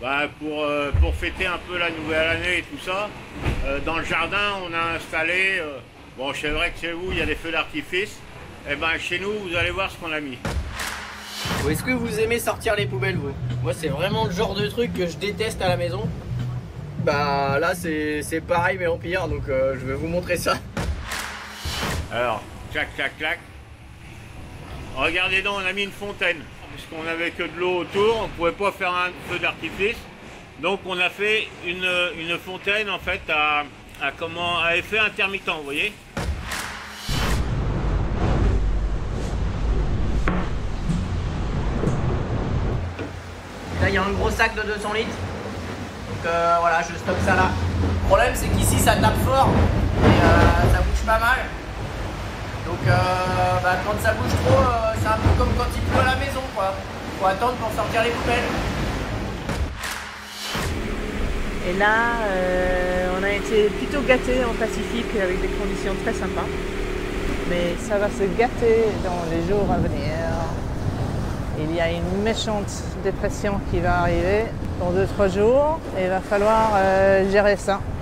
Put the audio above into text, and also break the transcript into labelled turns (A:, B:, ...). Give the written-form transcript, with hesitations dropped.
A: Pour fêter un peu la nouvelle année et tout ça, dans le jardin, on a installé, bon, c'est vrai que chez vous, il y a des feux d'artifice, et ben chez nous, vous allez voir ce qu'on a mis.
B: Est-ce que vous aimez sortir les poubelles, vous? Moi, c'est vraiment le genre de truc que je déteste à la maison. Bah là, c'est pareil, mais en pire, donc je vais vous montrer ça.
A: Alors, clac, clac, clac. Regardez donc, on a mis une fontaine. Puisqu'on n'avait que de l'eau autour, on ne pouvait pas faire un feu d'artifice. Donc on a fait une fontaine en fait à effet intermittent, vous voyez.
B: Là, il y a un gros sac de 200 litres. Donc voilà, je stocke ça là. Le problème, c'est qu'ici, ça tape fort et ça bouge pas mal. Donc quand ça bouge trop, c'est un peu comme quand il pleut à la maison, quoi. Faut attendre pour sortir les poubelles.
C: Et là, on a été plutôt gâtés en Pacifique avec des conditions très sympas. Mais ça va se gâter dans les jours à venir. Il y a une méchante dépression qui va arriver dans 2-3 jours et il va falloir gérer ça.